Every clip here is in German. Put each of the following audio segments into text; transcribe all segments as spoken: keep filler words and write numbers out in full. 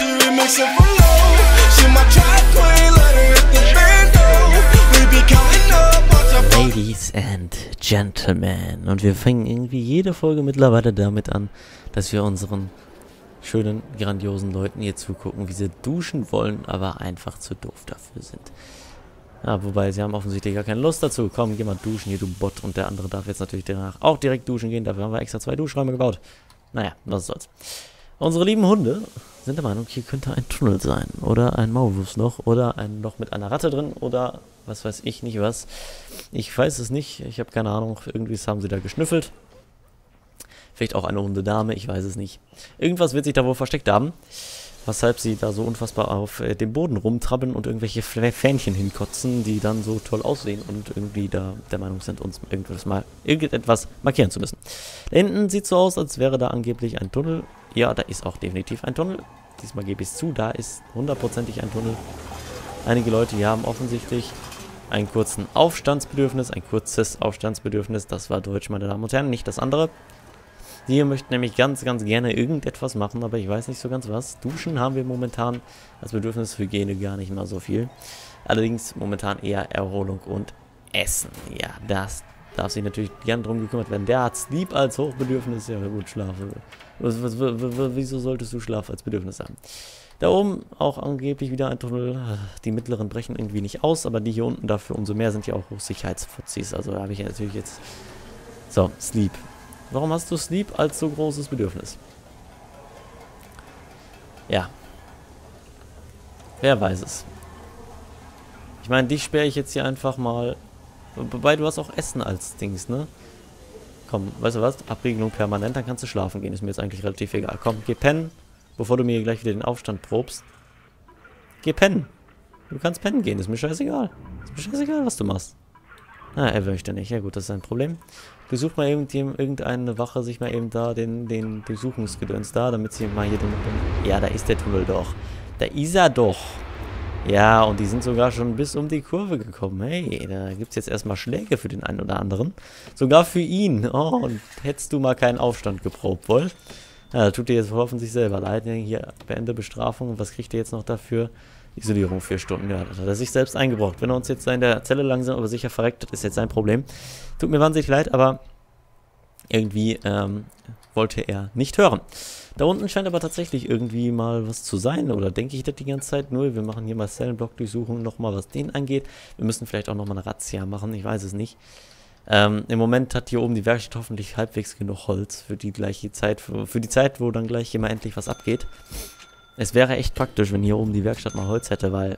She remixing for low. She my track queen, let her hit the bando. We be counting up, watch out. Ladies and Gentlemen. Und wir fangen irgendwie jede Folge mittlerweile damit an, dass wir unseren schönen, grandiosen Leuten hier zugucken, wie sie duschen wollen, aber einfach zu doof dafür sind. Ja, wobei, sie haben offensichtlich gar keine Lust dazu. Komm, geh mal duschen hier, du Bot. Und der andere darf jetzt natürlich danach auch direkt duschen gehen. Dafür haben wir extra zwei Duschräume gebaut. Naja, was soll's. Unsere lieben Hunde sind der Meinung, hier könnte ein Tunnel sein. Oder ein Maulwurfsloch. Oder ein Loch mit einer Ratte drin. Oder was weiß ich nicht was. Ich weiß es nicht. Ich habe keine Ahnung. Irgendwie haben sie da geschnüffelt. Vielleicht auch eine Hundedame. Ich weiß es nicht. Irgendwas wird sich da wohl versteckt haben. Weshalb sie da so unfassbar auf äh, dem Boden rumtrabbeln und irgendwelche Fähnchen hinkotzen, die dann so toll aussehen und irgendwie da der Meinung sind, uns irgendwas mal irgendetwas markieren zu müssen. Da hinten sieht so aus, als wäre da angeblich ein Tunnel. Ja, da ist auch definitiv ein Tunnel. Diesmal gebe ich es zu, da ist hundertprozentig ein Tunnel. Einige Leute hier haben offensichtlich einen kurzen Aufstandsbedürfnis, ein kurzes Aufstandsbedürfnis. Das war Deutsch, meine Damen und Herren, nicht das andere. Die hier möchten nämlich ganz, ganz gerne irgendetwas machen, aber ich weiß nicht so ganz was. Duschen haben wir momentan als Bedürfnis, Hygiene gar nicht mal so viel. Allerdings momentan eher Erholung und Essen. Ja, das darf sich natürlich gern drum gekümmert werden. Der hat Sleep als Hochbedürfnis. Ja gut, Schlafen. Was, was, was, wieso solltest du Schlaf als Bedürfnis haben? Da oben auch angeblich wieder ein Tunnel. Die mittleren brechen irgendwie nicht aus, aber die hier unten dafür umso mehr sind ja auch Hochsicherheitsfuzis. Also da habe ich ja natürlich jetzt... So, Sleep. Warum hast du Sleep als so großes Bedürfnis? Ja. Wer weiß es. Ich meine, dich sperre ich jetzt hier einfach mal... Wobei, du hast auch Essen als Dings, ne? Komm, weißt du was? Abriegelung permanent, dann kannst du schlafen gehen. Ist mir jetzt eigentlich relativ egal. Komm, geh pennen, bevor du mir gleich wieder den Aufstand probst. Geh pennen. Du kannst pennen gehen, ist mir scheißegal. Ist mir scheißegal, was du machst. Na, er möchte nicht. Ja gut, das ist ein Problem. Besucht mal irgendeine Wache sich mal eben da den, den Durchsuchungsgedöns da, damit sie mal hier den, den... Ja, da ist der Tunnel doch. Da ist er doch. Ja, und die sind sogar schon bis um die Kurve gekommen. Hey, da gibt es jetzt erstmal Schläge für den einen oder anderen. Sogar für ihn. Oh, und hättest du mal keinen Aufstand geprobt, wohl? Ja, tut dir jetzt hoffentlich selber leid. Hier, beende Bestrafung. Was kriegt ihr jetzt noch dafür? Isolierung vier Stunden. Ja, das hat er sich selbst eingebrockt. Wenn er uns jetzt in der Zelle langsam aber sicher verreckt, das ist jetzt sein Problem. Tut mir wahnsinnig leid, aber irgendwie ähm, wollte er nicht hören. Da unten scheint aber tatsächlich irgendwie mal was zu sein. Oder denke ich das die ganze Zeit nur? Wir machen hier mal Zellenblock-Durchsuchung nochmal, was den angeht. Wir müssen vielleicht auch nochmal eine Razzia machen. Ich weiß es nicht. Ähm, im Moment hat hier oben die Werkstatt hoffentlich halbwegs genug Holz für die gleiche Zeit, für, für die Zeit, wo dann gleich hier mal endlich was abgeht. Es wäre echt praktisch, wenn hier oben die Werkstatt mal Holz hätte, weil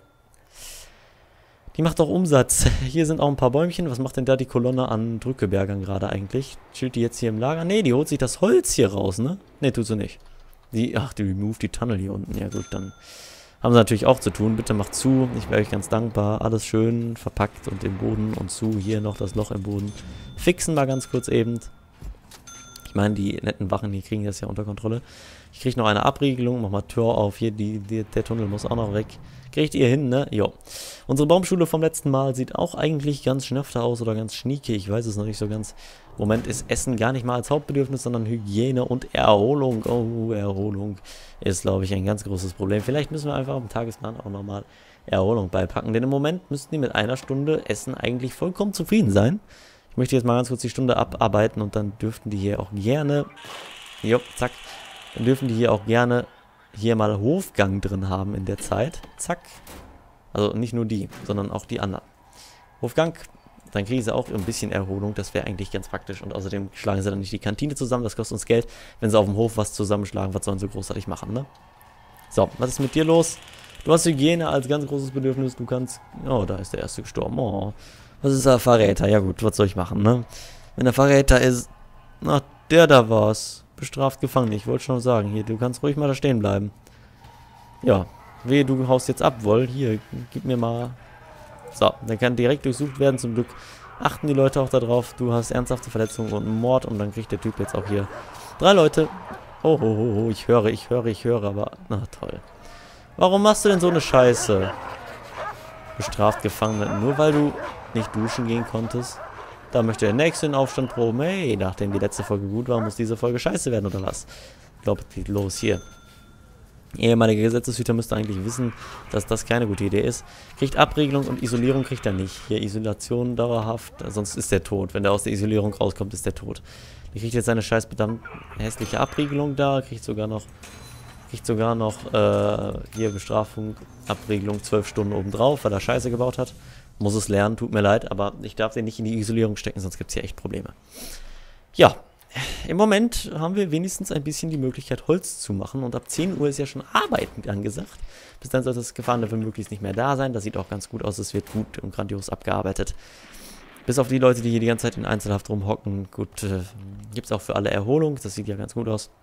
die macht auch Umsatz. Hier sind auch ein paar Bäumchen. Was macht denn da die Kolonne an Drückebergern gerade eigentlich? Chillt die jetzt hier im Lager? Ne, die holt sich das Holz hier raus, ne? Ne, tut sie nicht. Die, ach, die remove die Tunnel hier unten. Ja gut, dann haben sie natürlich auch zu tun. Bitte macht zu. Ich wäre euch ganz dankbar. Alles schön verpackt und im Boden und zu. Hier noch das Loch im Boden. Fixen wir ganz kurz eben. Ich meine, die netten Wachen hier kriegen das ja unter Kontrolle. Ich kriege noch eine Abriegelung. Mach mal Tür auf. Hier, die, die, der Tunnel muss auch noch weg. Kriegt ihr hin, ne? Jo. Unsere Baumschule vom letzten Mal sieht auch eigentlich ganz schnöfter aus oder ganz schnieke. Ich weiß es noch nicht so ganz. Im Moment ist Essen gar nicht mal als Hauptbedürfnis, sondern Hygiene und Erholung. Oh, Erholung ist, glaube ich, ein ganz großes Problem. Vielleicht müssen wir einfach am Tagesplan auch nochmal Erholung beipacken. Denn im Moment müssten die mit einer Stunde Essen eigentlich vollkommen zufrieden sein. Ich möchte jetzt mal ganz kurz die Stunde abarbeiten und dann dürften die hier auch gerne... Jo, zack. Dann dürfen die hier auch gerne hier mal Hofgang drin haben in der Zeit. Zack. Also nicht nur die, sondern auch die anderen. Hofgang, dann kriegen sie auch ein bisschen Erholung. Das wäre eigentlich ganz praktisch. Und außerdem schlagen sie dann nicht die Kantine zusammen. Das kostet uns Geld. Wenn sie auf dem Hof was zusammenschlagen, was sollen sie großartig machen, ne? So, was ist mit dir los? Du hast Hygiene als ganz großes Bedürfnis. Du kannst... Oh, da ist der Erste gestorben. Oh, was ist der Verräter? Ja gut, was soll ich machen, ne? Wenn der Verräter ist... Ach, der da war's. Bestraft gefangen. Ich wollte schon sagen, hier, du kannst ruhig mal da stehen bleiben. Ja, wehe, du haust jetzt ab, wohl. Hier, gib mir mal... So, dann kann direkt durchsucht werden. Zum Glück achten die Leute auch darauf. Du hast ernsthafte Verletzungen und einen Mord und dann kriegt der Typ jetzt auch hier drei Leute. Oh, oh, oh, oh, ich höre, ich höre, ich höre, aber... Na, toll. Warum machst du denn so eine Scheiße? Bestraft gefangen, nur weil du nicht duschen gehen konntest. Da möchte der Nächste den Aufstand proben. Hey, nachdem die letzte Folge gut war, muss diese Folge scheiße werden, oder was? Ich glaube, es geht los hier. Ehemaliger Gesetzeshüter müsste eigentlich wissen, dass das keine gute Idee ist. Kriegt Abregelung und Isolierung kriegt er nicht. Hier Isolation dauerhaft, sonst ist der tot. Wenn der aus der Isolierung rauskommt, ist der tot. Der kriegt jetzt seine scheiß verdammt hässliche Abregelung da, kriegt sogar noch, kriegt sogar noch äh, hier Bestrafung, Abregelung zwölf Stunden obendrauf, weil er Scheiße gebaut hat. Muss es lernen, tut mir leid, aber ich darf den nicht in die Isolierung stecken, sonst gibt es hier echt Probleme. Ja. Im Moment haben wir wenigstens ein bisschen die Möglichkeit, Holz zu machen. Und ab zehn Uhr ist ja schon Arbeiten angesagt. Bis dann sollte das Gefahrenlevel möglichst nicht mehr da sein. Das sieht auch ganz gut aus. Es wird gut und grandios abgearbeitet. Bis auf die Leute, die hier die ganze Zeit in Einzelhaft rumhocken. Gut, äh, gibt es auch für alle Erholung. Das sieht ja ganz gut aus.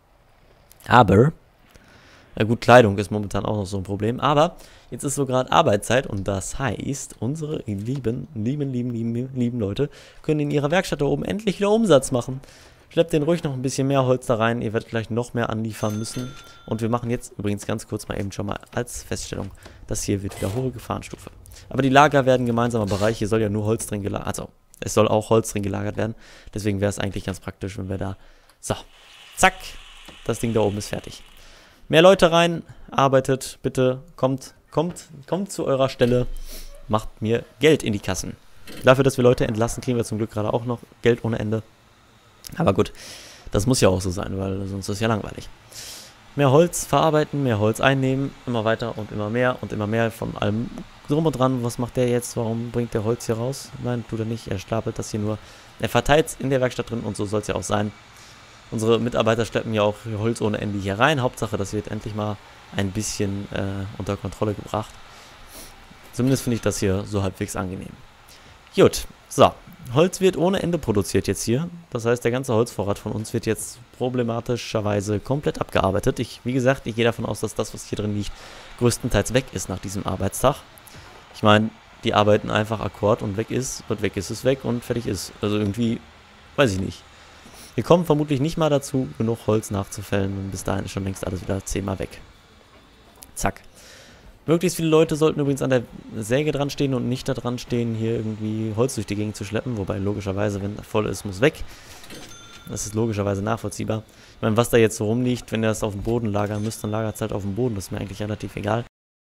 Aber, na gut, Kleidung ist momentan auch noch so ein Problem. Aber jetzt ist so gerade Arbeitszeit. Und das heißt, unsere lieben, lieben, lieben, lieben, lieben Leute können in ihrer Werkstatt da oben endlich wieder Umsatz machen. Schleppt den ruhig noch ein bisschen mehr Holz da rein. Ihr werdet gleich noch mehr anliefern müssen. Und wir machen jetzt übrigens ganz kurz mal eben schon mal als Feststellung, das hier wird wieder hohe Gefahrenstufe. Aber die Lager werden gemeinsamer Bereich. Hier soll ja nur Holz drin gelagert, also es soll auch Holz drin gelagert werden. Deswegen wäre es eigentlich ganz praktisch, wenn wir da, so, zack, das Ding da oben ist fertig. Mehr Leute rein, arbeitet, bitte, kommt, kommt, kommt zu eurer Stelle, macht mir Geld in die Kassen. Dafür, dass wir Leute entlassen, kriegen wir zum Glück gerade auch noch Geld ohne Ende. Aber gut, das muss ja auch so sein, weil sonst ist es ja langweilig. Mehr Holz verarbeiten, mehr Holz einnehmen, immer weiter und immer mehr und immer mehr von allem drum und dran. Was macht der jetzt? Warum bringt der Holz hier raus? Nein, tut er nicht. Er stapelt das hier nur. Er verteilt es in der Werkstatt drin und so soll es ja auch sein. Unsere Mitarbeiter schleppen ja auch Holz ohne Ende hier rein. Hauptsache, das wird endlich mal ein bisschen äh, unter Kontrolle gebracht. Zumindest finde ich das hier so halbwegs angenehm. Gut, so. Holz wird ohne Ende produziert jetzt hier. Das heißt, der ganze Holzvorrat von uns wird jetzt problematischerweise komplett abgearbeitet. Ich, wie gesagt, ich gehe davon aus, dass das, was hier drin liegt, größtenteils weg ist nach diesem Arbeitstag. Ich meine, die arbeiten einfach Akkord und weg ist, und weg ist es weg und fertig ist. Also irgendwie, weiß ich nicht. Wir kommen vermutlich nicht mal dazu, genug Holz nachzufällen und bis dahin ist schon längst alles wieder zehnmal weg. Zack. Möglichst viele Leute sollten übrigens an der Säge dran stehen und nicht da dran stehen, hier irgendwie Holz durch die Gegend zu schleppen. Wobei logischerweise, wenn voll ist, muss weg. Das ist logischerweise nachvollziehbar. Ich meine, was da jetzt so rumliegt, wenn ihr das auf dem Boden lagern müsst, dann lagert es halt auf dem Boden. Das ist mir eigentlich relativ egal.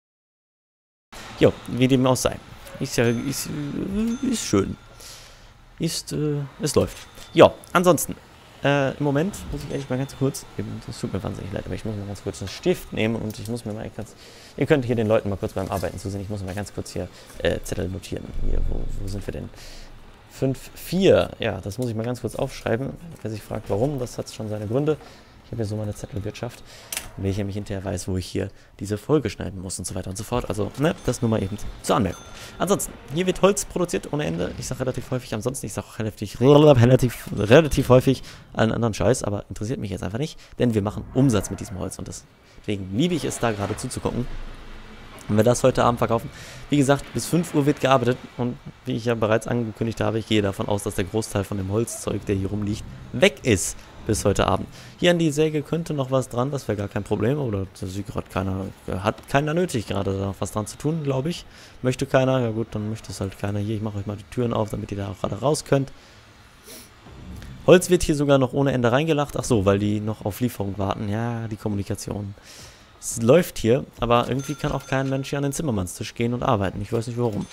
Jo, wie dem auch sei. Ist ja, ist, ist schön. Ist, äh, es läuft. Ja, ansonsten. Äh, im Moment muss ich eigentlich mal ganz kurz, das tut mir wahnsinnig leid, aber ich muss mal ganz kurz einen Stift nehmen und ich muss mir mal ganz, ihr könnt hier den Leuten mal kurz beim Arbeiten zusehen, ich muss mal ganz kurz hier äh, Zettel notieren. Hier, wo, wo sind wir denn? fünf, vier, ja, das muss ich mal ganz kurz aufschreiben. Wer sich fragt, warum, das hat schon seine Gründe. Ich habe hier so meine Zettelwirtschaft, in welcher ich nämlich hinterher weiß, wo ich hier diese Folge schneiden muss und so weiter und so fort. Also, ne, das nur mal eben zur Anmerkung. Ansonsten, hier wird Holz produziert ohne Ende. Ich sage relativ häufig ansonsten, ich sage auch relativ, relativ, relativ häufig allen anderen Scheiß, aber interessiert mich jetzt einfach nicht, denn wir machen Umsatz mit diesem Holz und deswegen liebe ich es da gerade zuzugucken. Wenn wir das heute Abend verkaufen. Wie gesagt, bis fünf Uhr wird gearbeitet und wie ich ja bereits angekündigt habe, ich gehe davon aus, dass der Großteil von dem Holzzeug, der hier rumliegt, weg ist bis heute Abend. Hier an die Säge könnte noch was dran, das wäre gar kein Problem, oder das sieht gerade keiner, hat keiner nötig, gerade da noch was dran zu tun, glaube ich. Möchte keiner, ja gut, dann möchte es halt keiner. Hier, ich mache euch mal die Türen auf, damit ihr da auch gerade raus könnt. Holz wird hier sogar noch ohne Ende reingelacht, ach so, weil die noch auf Lieferung warten, ja, die Kommunikation. Es läuft hier, aber irgendwie kann auch kein Mensch hier an den Zimmermannstisch gehen und arbeiten. Ich weiß nicht warum.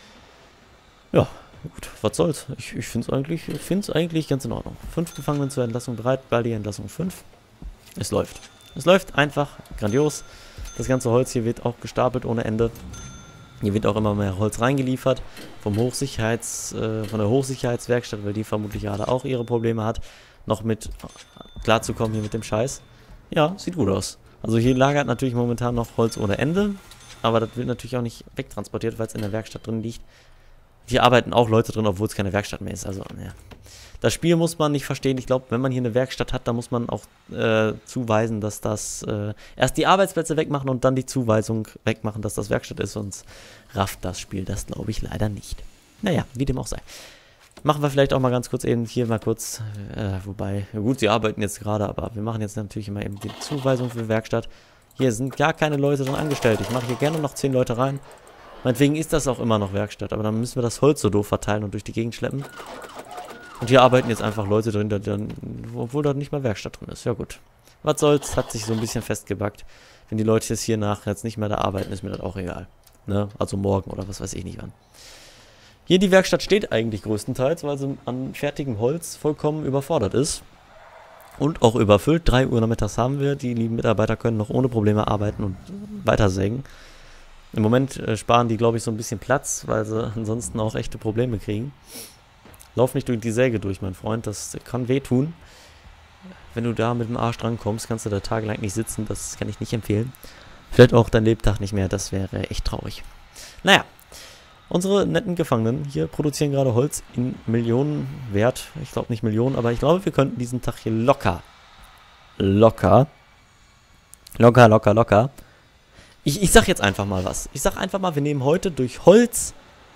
Ja, gut, was soll's. Ich, ich finde es eigentlich, ich find's eigentlich ganz in Ordnung. Fünf Gefangenen zur Entlassung bereit, bei der Entlassung fünf. Es läuft. Es läuft einfach grandios. Das ganze Holz hier wird auch gestapelt ohne Ende. Hier wird auch immer mehr Holz reingeliefert. Vom Hochsicherheits, äh, von der Hochsicherheitswerkstatt, weil die vermutlich gerade auch ihre Probleme hat, noch mit klarzukommen hier mit dem Scheiß. Ja, sieht gut aus. Also hier lagert natürlich momentan noch Holz ohne Ende, aber das wird natürlich auch nicht wegtransportiert, weil es in der Werkstatt drin liegt. Hier arbeiten auch Leute drin, obwohl es keine Werkstatt mehr ist. Also, ja. Das Spiel muss man nicht verstehen. Ich glaube, wenn man hier eine Werkstatt hat, dann muss man auch äh, zuweisen, dass das äh, erst die Arbeitsplätze wegmachen und dann die Zuweisung wegmachen, dass das Werkstatt ist. Sonst rafft das Spiel das, glaube ich, leider nicht. Naja, wie dem auch sei. Machen wir vielleicht auch mal ganz kurz eben hier mal kurz, äh, wobei, ja gut, sie arbeiten jetzt gerade, aber wir machen jetzt natürlich immer eben die Zuweisung für die Werkstatt. Hier sind gar keine Leute drin angestellt. Ich mache hier gerne noch zehn Leute rein. Meinetwegen ist das auch immer noch Werkstatt, aber dann müssen wir das Holz so doof verteilen und durch die Gegend schleppen. Und hier arbeiten jetzt einfach Leute drin, die dann, obwohl da nicht mal Werkstatt drin ist. Ja gut. Was soll's, hat sich so ein bisschen festgebackt. Wenn die Leute jetzt hier nach jetzt nicht mehr da arbeiten, ist mir das auch egal. Ne? Also morgen oder was weiß ich nicht wann. Hier die Werkstatt steht eigentlich größtenteils, weil sie an fertigem Holz vollkommen überfordert ist. Und auch überfüllt. drei Uhr nachmittags haben wir. Die lieben Mitarbeiter können noch ohne Probleme arbeiten und weitersägen. Im Moment äh, sparen die, glaube ich, so ein bisschen Platz, weil sie ansonsten auch echte Probleme kriegen. Lauf nicht durch die Säge durch, mein Freund. Das kann wehtun. Wenn du da mit dem Arsch drankommst, kannst du da tagelang nicht sitzen. Das kann ich nicht empfehlen. Vielleicht auch dein Lebtag nicht mehr. Das wäre echt traurig. Naja. Unsere netten Gefangenen hier produzieren gerade Holz in Millionen Wert. Ich glaube nicht Millionen, aber ich glaube, wir könnten diesen Tag hier locker, locker, locker, locker, locker. Ich, ich sag jetzt einfach mal was. Ich sag einfach mal, wir nehmen heute durch Holz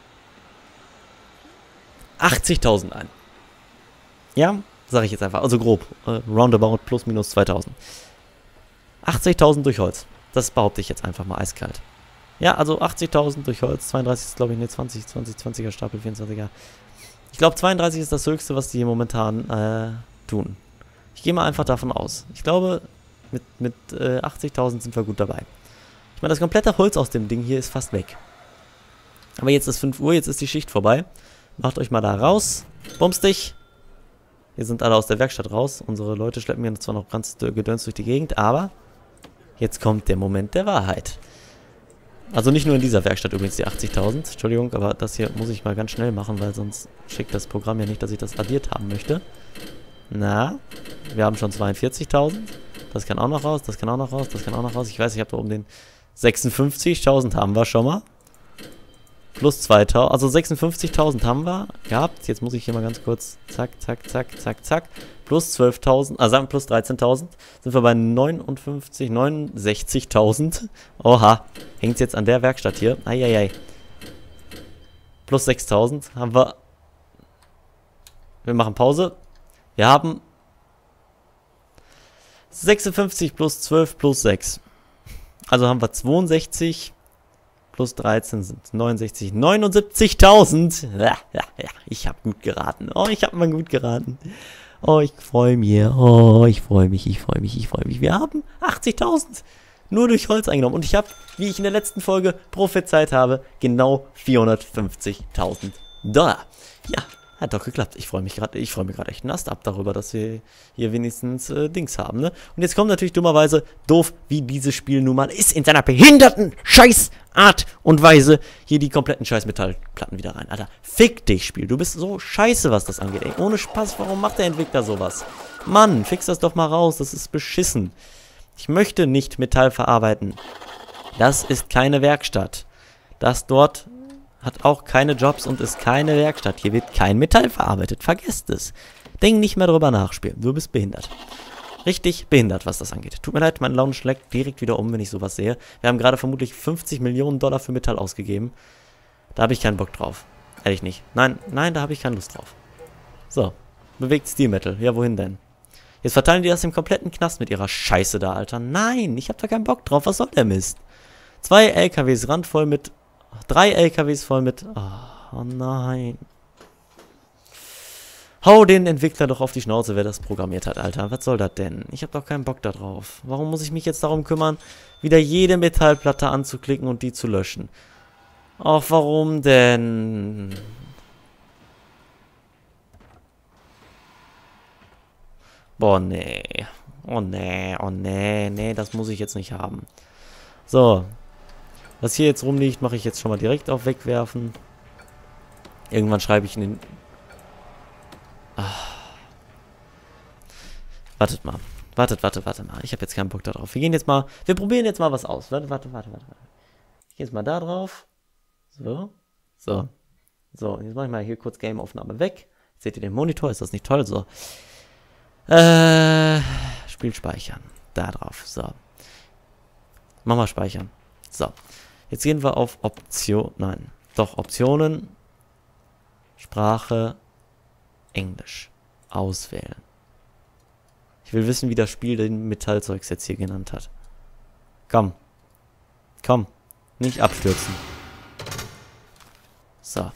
achtzigtausend ein. Ja, sage ich jetzt einfach. Also grob. Äh, roundabout plus minus zweitausend. achtzigtausend durch Holz. Das behaupte ich jetzt einfach mal eiskalt. Ja, also achtzigtausend durch Holz, zweiunddreißig ist glaube ich, ne, zwanzig, zwanzig, zwanziger Stapel, vierundzwanziger. Ich glaube zweiunddreißig ist das Höchste, was die hier momentan äh, tun. Ich gehe mal einfach davon aus. Ich glaube, mit, mit äh, achtzigtausend sind wir gut dabei. Ich meine, das komplette Holz aus dem Ding hier ist fast weg. Aber jetzt ist fünf Uhr, jetzt ist die Schicht vorbei. Macht euch mal da raus. Bums dich. Wir sind alle aus der Werkstatt raus. Unsere Leute schleppen mir zwar noch ganz gedöns durch die Gegend, aber jetzt kommt der Moment der Wahrheit. Also nicht nur in dieser Werkstatt übrigens die achtzigtausend. Entschuldigung, aber das hier muss ich mal ganz schnell machen, weil sonst schickt das Programm ja nicht, dass ich das addiert haben möchte. Na, wir haben schon zweiundvierzigtausend. Das kann auch noch raus, das kann auch noch raus, das kann auch noch raus. Ich weiß, ich habe da oben den sechsundfünfzigtausend haben wir schon mal. Plus zweitausend, also sechsundfünfzigtausend haben wir gehabt. Jetzt muss ich hier mal ganz kurz, zack, zack, zack, zack, zack. Plus zwölftausend, also sagen wir plus dreizehntausend. Sind wir bei neunundfünfzig, neunundsechzigtausend. Oha, hängt jetzt an der Werkstatt hier. Eieiei. Plus sechstausend haben wir. Wir machen Pause. Wir haben sechsundfünfzig plus zwölf plus sechs. Also haben wir zweiundsechzig. Plus dreizehn sind neunundsechzig, neunundsiebzigtausend. Ja, ja, ja, ich habe gut geraten. Oh, ich habe mal gut geraten. Oh, ich freue mich. Oh, ich freue mich, ich freue mich, ich freue mich. Wir haben achtzigtausend nur durch Holz eingenommen. Und ich habe, wie ich in der letzten Folge prophezeit habe, genau vierhundertfünfzigtausend Dollar. Ja, hat doch geklappt. Ich freue mich gerade, ich freue mich gerade echt einen Ast ab darüber, dass wir hier wenigstens äh, Dings haben, ne? Und jetzt kommt natürlich dummerweise, doof wie dieses Spiel nun mal ist, in seiner behinderten Scheißart und Weise hier die kompletten Scheiß-Metallplatten wieder rein. Alter, fick dich, Spiel. Du bist so scheiße, was das angeht, ey. Ohne Spaß, warum macht der Entwickler sowas? Mann, fix das doch mal raus, das ist beschissen. Ich möchte nicht Metall verarbeiten. Das ist keine Werkstatt. Das dort hat auch keine Jobs und ist keine Werkstatt. Hier wird kein Metall verarbeitet. Vergesst es. Denk nicht mehr drüber nachspielen. Du bist behindert. Richtig behindert, was das angeht. Tut mir leid, meine Laune schlägt direkt wieder um, wenn ich sowas sehe. Wir haben gerade vermutlich fünfzig Millionen Dollar für Metall ausgegeben. Da habe ich keinen Bock drauf. Ehrlich nicht. Nein, nein, da habe ich keine Lust drauf. So. Bewegt Steel Metal. Ja, wohin denn? Jetzt verteilen die das im kompletten Knast mit ihrer Scheiße da, Alter. Nein, ich habe da keinen Bock drauf. Was soll der Mist? Zwei L K Ws randvoll mit... Drei L K Ws voll mit... Oh, oh nein. Hau den Entwickler doch auf die Schnauze, wer das programmiert hat, Alter. Was soll das denn? Ich habe doch keinen Bock da drauf. Warum muss ich mich jetzt darum kümmern, wieder jede Metallplatte anzuklicken und die zu löschen? Ach, warum denn? Boah, nee. Oh, nee, oh, nee, nee, das muss ich jetzt nicht haben. So. Was hier jetzt rumliegt, mache ich jetzt schon mal direkt auf Wegwerfen. Irgendwann schreibe ich in den... Ah. Wartet mal. Wartet, wartet, wartet mal. Ich habe jetzt keinen Bock da drauf. Wir gehen jetzt mal... Wir probieren jetzt mal was aus. Warte, warte, warte, warte. Ich gehe jetzt mal da drauf. So. So. So, jetzt mache ich mal hier kurz Game-Aufnahme weg. Jetzt seht ihr den Monitor. Ist das nicht toll? So. Äh... Spiel speichern. Da drauf. So. Mach mal speichern. So. Jetzt gehen wir auf Option... Nein. Doch, Optionen. Sprache... Englisch. Auswählen. Ich will wissen, wie das Spiel den Metallzeugs jetzt hier genannt hat. Komm. Komm. Nicht abstürzen. So.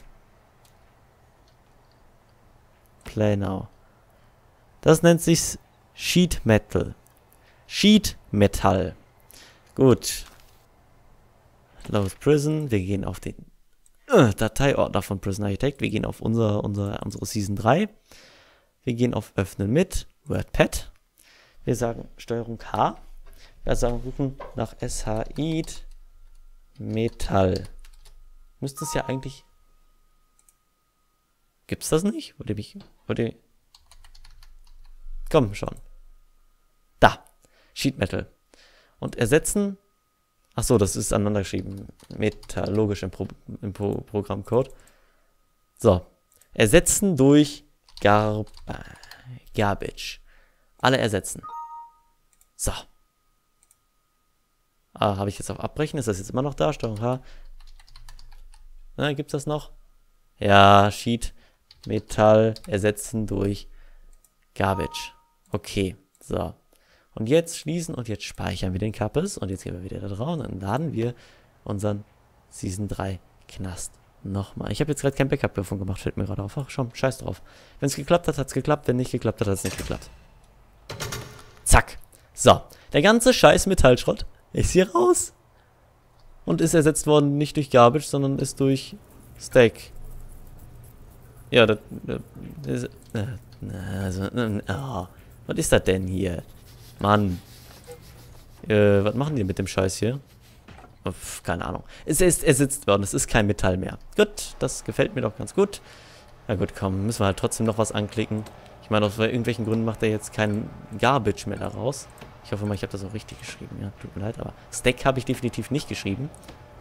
Play now. Das nennt sich Sheet Metal. Sheet Metal. Gut. Lowest Prison. Wir gehen auf den äh, Dateiordner von Prison Architect. Wir gehen auf unser, unser, unsere Season drei. Wir gehen auf Öffnen mit WordPad. Wir sagen Steuerung K. Wir sagen, rufen nach Sheet Metal. Müsste es ja eigentlich... Gibt's das nicht? Wollte mich... Wollte... Komm schon. Da. Sheet Metal. Und ersetzen... Achso, das ist aneinander geschrieben. Metal, logisch im, Pro, im Pro Programmcode. So. Ersetzen durch Gar Garbage. Alle ersetzen. So. Ah, habe ich jetzt auf Abbrechen? Ist das jetzt immer noch da? Steuerung H. Na, gibt's das noch? Ja, Sheet Metal ersetzen durch Garbage. Okay, so. Und jetzt schließen und jetzt speichern wir den Kappes. Und jetzt gehen wir wieder da drauf und dann laden wir unseren Season drei Knast nochmal. Ich habe jetzt gerade kein Backup davon gemacht, fällt mir gerade auf. Ach, schon, scheiß drauf. Wenn es geklappt hat, hat es geklappt. Wenn nicht geklappt hat, hat es nicht geklappt. Zack. So. Der ganze scheiß Metallschrott ist hier raus. Und ist ersetzt worden nicht durch Garbage, sondern ist durch Stack. Ja, das, das ist, äh, also, äh, oh, was ist das denn hier? Mann. Äh, was machen die mit dem Scheiß hier? Oh, pf, keine Ahnung. Es ist ersetzt worden, es ist kein Metall mehr. Gut, das gefällt mir doch ganz gut. Na gut, komm, müssen wir halt trotzdem noch was anklicken. Ich meine, aus irgendwelchen Gründen macht er jetzt kein Garbage mehr daraus. Ich hoffe mal, ich habe das auch richtig geschrieben. Ja, tut mir leid, aber Stack habe ich definitiv nicht geschrieben.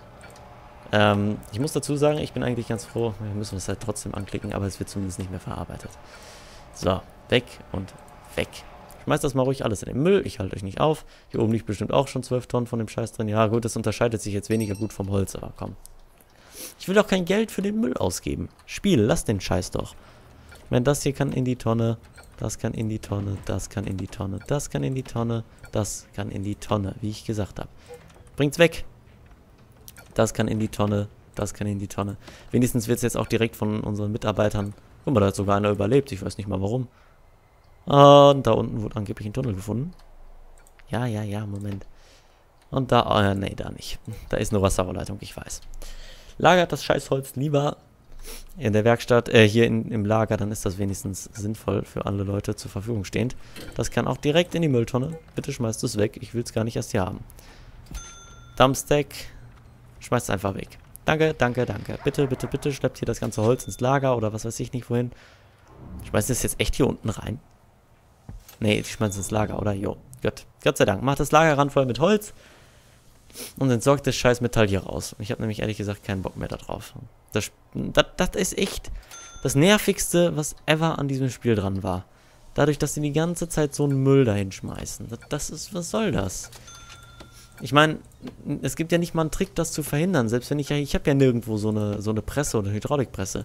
Ähm, ich muss dazu sagen, ich bin eigentlich ganz froh. Wir müssen das halt trotzdem anklicken, aber es wird zumindest nicht mehr verarbeitet. So, weg und weg. Schmeißt das mal ruhig alles in den Müll. Ich halte euch nicht auf. Hier oben liegt bestimmt auch schon zwölf Tonnen von dem Scheiß drin. Ja gut, das unterscheidet sich jetzt weniger gut vom Holz, aber komm. Ich will doch kein Geld für den Müll ausgeben. Spiel, lass den Scheiß doch. Ich meine, das hier kann in die Tonne, das kann in die Tonne, das kann in die Tonne, das kann in die Tonne, das kann in die Tonne, wie ich gesagt habe. Bringt's weg. Das kann in die Tonne, das kann in die Tonne. Wenigstens wird es jetzt auch direkt von unseren Mitarbeitern... Guck mal, da hat sogar einer überlebt. Ich weiß nicht mal warum. Und da unten wurde angeblich ein Tunnel gefunden. Ja, ja, ja, Moment. Und da... Oh, nee, da nicht. Da ist eine Wasserrohrleitung, ich weiß. Lagert das Scheißholz lieber in der Werkstatt, äh, hier in, im Lager, dann ist das wenigstens sinnvoll für alle Leute zur Verfügung stehend. Das kann auch direkt in die Mülltonne. Bitte schmeißt es weg. Ich will es gar nicht erst hier haben. Dumpstack. Schmeißt es einfach weg. Danke, danke, danke. Bitte, bitte, bitte schleppt hier das ganze Holz ins Lager oder was weiß ich nicht wohin. Schmeißt es jetzt echt hier unten rein? Nee, ich schmeiß es ins Lager, oder? Jo, gut. Gott sei Dank. Macht das Lager ran voll mit Holz und entsorgt das scheiß Metall hier raus. Ich habe nämlich ehrlich gesagt keinen Bock mehr da drauf. Das, das, das ist echt das Nervigste, was ever an diesem Spiel dran war. Dadurch, dass sie die ganze Zeit so einen Müll dahin schmeißen. Das, das ist, was soll das? Ich meine, es gibt ja nicht mal einen Trick, das zu verhindern. Selbst wenn ich ja, ich habe ja nirgendwo so eine, so eine Presse oder Hydraulikpresse.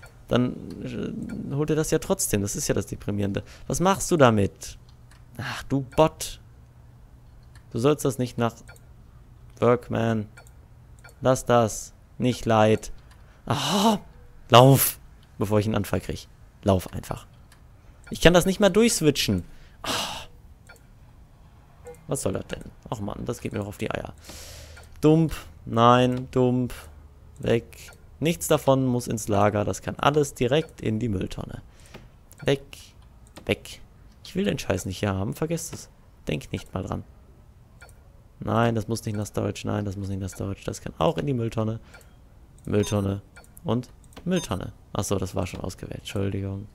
Dann holt ihr das ja trotzdem. Das ist ja das Deprimierende. Was machst du damit? Ach, du Bot. Du sollst das nicht nach... Workman. Lass das. Nicht leid. Ah, lauf. Bevor ich einen Anfall kriege. Lauf einfach. Ich kann das nicht mal durchswitchen. Ah. Was soll das denn? Ach man, das geht mir doch auf die Eier. Dump. Nein, dump. Weg. Nichts davon muss ins Lager. Das kann alles direkt in die Mülltonne. Weg. Weg. Ich will den Scheiß nicht hier haben. Vergesst es. Denk nicht mal dran. Nein, das muss nicht nach Storage. Nein, das muss nicht nach Storage. Das kann auch in die Mülltonne. Mülltonne. Und Mülltonne. Achso, das war schon ausgewählt. Entschuldigung.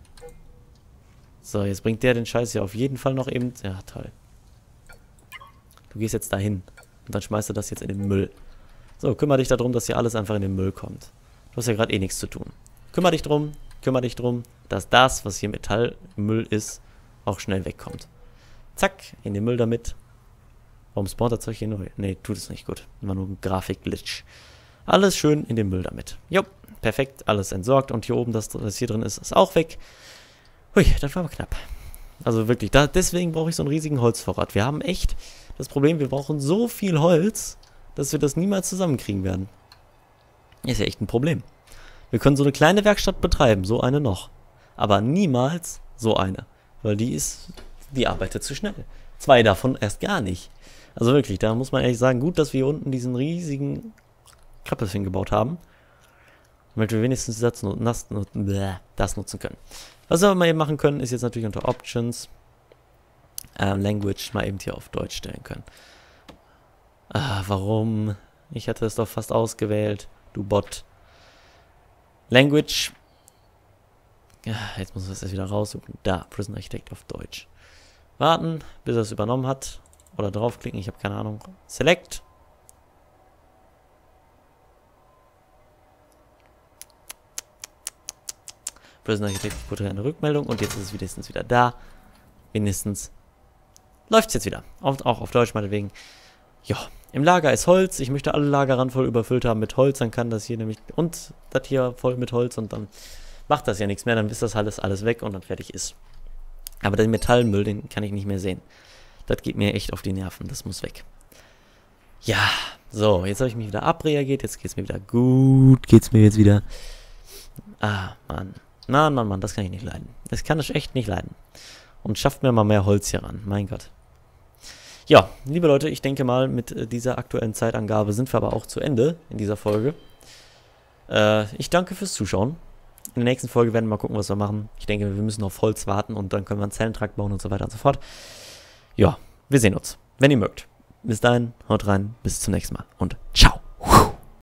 So, jetzt bringt der den Scheiß hier auf jeden Fall noch eben... Ja, toll. Du gehst jetzt dahin. Und dann schmeißt du das jetzt in den Müll. So, kümmere dich darum, dass hier alles einfach in den Müll kommt. Du hast ja gerade eh nichts zu tun. Kümmere dich drum, kümmere dich drum, dass das, was hier Metallmüll ist, auch schnell wegkommt. Zack, in den Müll damit. Warum spawnt das Zeug hier neu? Nee, tut es nicht gut. War nur ein Grafik-Glitch. Alles schön in den Müll damit. Jo, perfekt, alles entsorgt. Und hier oben, das, was hier drin ist, ist auch weg. Hui, das war aber knapp. Also wirklich, da, deswegen brauche ich so einen riesigen Holzvorrat. Wir haben echt das Problem, wir brauchen so viel Holz, dass wir das niemals zusammenkriegen werden. Ist ja echt ein Problem. Wir können so eine kleine Werkstatt betreiben, so eine noch. Aber niemals so eine. Weil die ist, die arbeitet zu schnell. Zwei davon erst gar nicht. Also wirklich, da muss man ehrlich sagen, gut, dass wir hier unten diesen riesigen Klappes hingebaut haben. Damit wir wenigstens das, das, das nutzen können. Was wir mal eben machen können, ist jetzt natürlich unter Options ähm, Language mal eben hier auf Deutsch stellen können. Ah, warum? Ich hatte es doch fast ausgewählt, du Bot. Language. Ja, jetzt muss ich das erst wieder raussuchen. Da, Prison Architect auf Deutsch. Warten, bis er es übernommen hat. Oder draufklicken, ich habe keine Ahnung. Select. Prison Architect wurde eine Rückmeldung und jetzt ist es wenigstens wieder da. Wenigstens läuft es jetzt wieder. Auch, auch auf Deutsch meinetwegen. Ja, im Lager ist Holz. Ich möchte alle Lager ran voll überfüllt haben mit Holz. Dann kann das hier nämlich, und das hier voll mit Holz und dann macht das ja nichts mehr. Dann ist das alles, alles weg und dann fertig ist. Aber den Metallmüll, den kann ich nicht mehr sehen. Das geht mir echt auf die Nerven. Das muss weg. Ja, so, jetzt habe ich mich wieder abreagiert. Jetzt geht es mir wieder gut. Geht es mir jetzt wieder. Ah, Mann. Mann, Mann, Mann, das kann ich nicht leiden. Das kann ich echt nicht leiden. Und schafft mir mal mehr Holz hier ran. Mein Gott. Ja, liebe Leute, ich denke mal, mit äh, dieser aktuellen Zeitangabe sind wir aber auch zu Ende in dieser Folge. Äh, ich danke fürs Zuschauen. In der nächsten Folge werden wir mal gucken, was wir machen. Ich denke, wir müssen auf Holz warten und dann können wir einen Zellentrakt bauen und so weiter und so fort. Ja, wir sehen uns, wenn ihr mögt. Bis dahin, haut rein, bis zum nächsten Mal und ciao.